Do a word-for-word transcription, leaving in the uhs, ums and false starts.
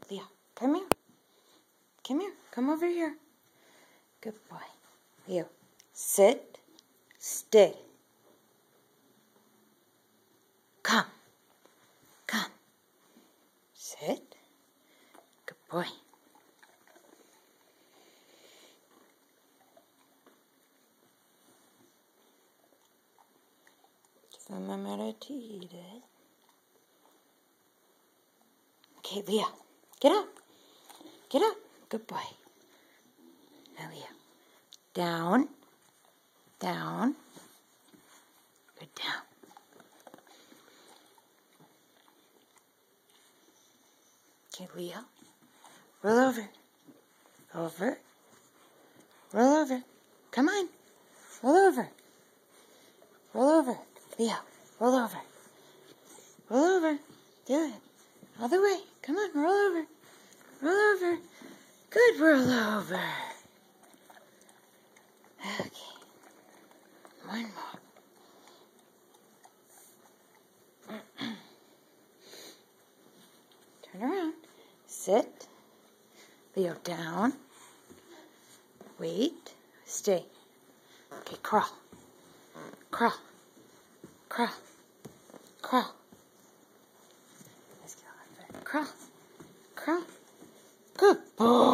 Leo, come here. Come here. Come over here. Good boy. Leo, sit. Stay. Come. Come. Sit. Good boy. Give him a minute to eat it. Okay, Leo, get up. Get up. Good boy. Now, Leo. Down. Down. Good down. Okay, Leo. Roll over. Over. Roll over. Come on. Roll over. Roll over. Leo, roll over. Roll over. Do it. All the way. Come on, roll over. Roll over. Good roll over. Okay. One more. Turn around. Sit. Leo, down. Wait. Stay. Okay, crawl. Crawl. Crawl. Crawl. Let's get on it. Crawl. Crawl. Good boy.